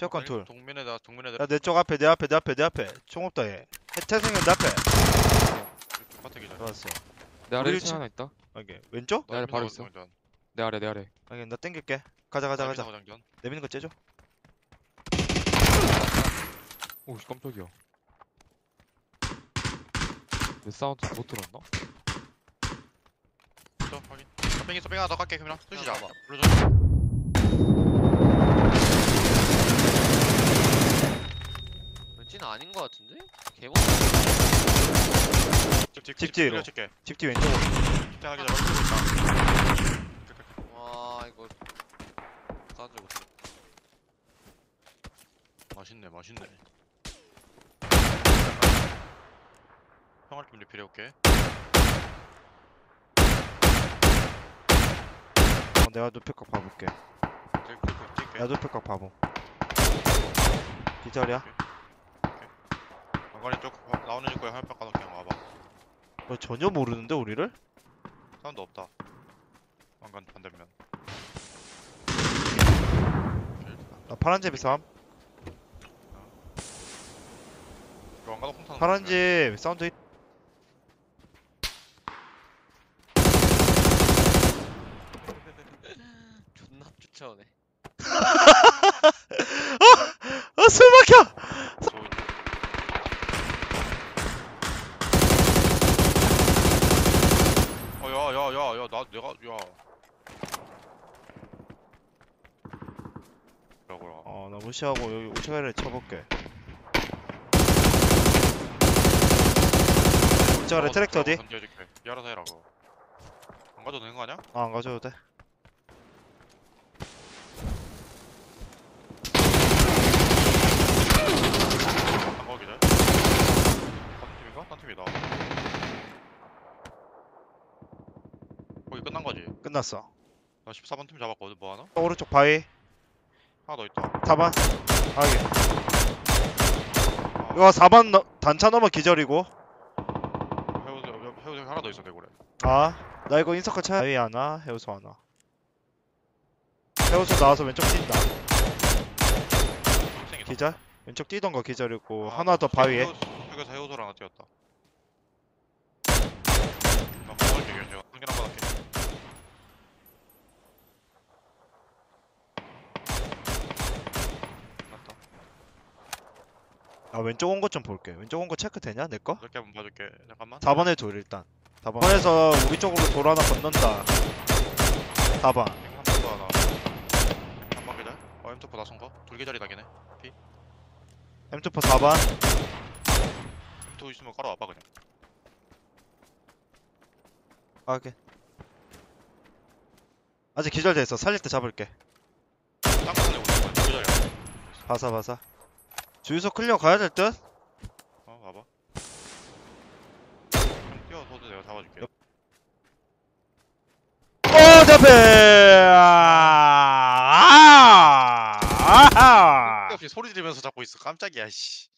샷건 둘. 동면에다 야, 내 쪽 앞에, 내 앞에. 총 없다, 얘. 태생이 내 앞에. 바닥 기절. 들어왔어. 내 아래 우리 1층 친- 하나 있다. 오케이. 왼쪽? 내 아래 바로 있어. 내 아래. 오케이, 나 땡길게. 가자. 내미는 거 째줘. 오씨 깜짝이야. 내 사운드 못 들었나? 확인. 뺑이 하나 더 깎게 그러면 수시 잡아. 불러줘. 왠지는 아닌 것 같은데? 개봉. 집 뒤로. 칠게. 집 뒤 왼쪽으로. 집중하기 전에 멀리 있다. 와 이거 까지 못해. 맛있네. 형을 좀 리필해 올게. 내가 눕힐각 봐볼게. 뛸게. 야, 눕힐각 봐봄. 기절이야? 왕관이 쪽 나오는 입구에 할바 까놓게 그냥 와봐. 너 전혀 모르는데, 우리를? 사운드 없다. 왕관 반대면. 나 파란 집이 삼. 왕관 홍탄. 파란 집 사운드 있... 존나 쫓아오네. 숨 막혀! 야야야야 나 내가 야. 뭐라고요? 나 무시하고 여기 우체가를 쳐볼게. 우체가래 트랙터 어디? 던져줄게. 이 알아서 해라 그거. 안 가져도 되는 거 아니야? 안 가져도 돼. 안 가기래? 다른 팀인가? 딴 팀이다. 거기 끝난 거지? 끝났어. 나 14번 팀 잡았거든. 뭐 하나? 오른쪽 바위. 하나 더 있다. 4번. 아기. 이거 4번 단차 넘어 기절이고. 해우소 하나 더 있어 내고래. 나 이거 인서클 차. 바위 하나, 해우소 하나. 해우소 나와서 왼쪽 뛴다. 기절? 왼쪽 뛰던 거 기절이고 하나 더 바위에. 여기서 해우소랑 하나 뛰었다. 나 공원을 비교 제가 한 개랑 받았게. 맞다. 왼쪽 온 거 좀 볼게. 왼쪽 온 거 체크 되냐? 내 거? 이렇게 한번 봐줄게. 잠깐만. 4번에 둘 일단. 4번에서 우리 쪽으로 돌 하나 건넌다. 4번. 한 번도 하나. 한번 계절. M2 나선 거. 둘 계절이다 걔네. M2포 4번. M2 있으면 깔아와봐 그냥. 오케이. 아직 기절돼 있어. 살릴 때 잡을게. 땅콩 내고 있는 거야. 계절이야. 바사. 주유소 클리어 가야 될 듯? 와봐. 좀 뛰어서도 내가 잡아줄게. 내 앞에! 아하! 역시 소리 지르면서 잡고 있어. 깜짝이야 씨.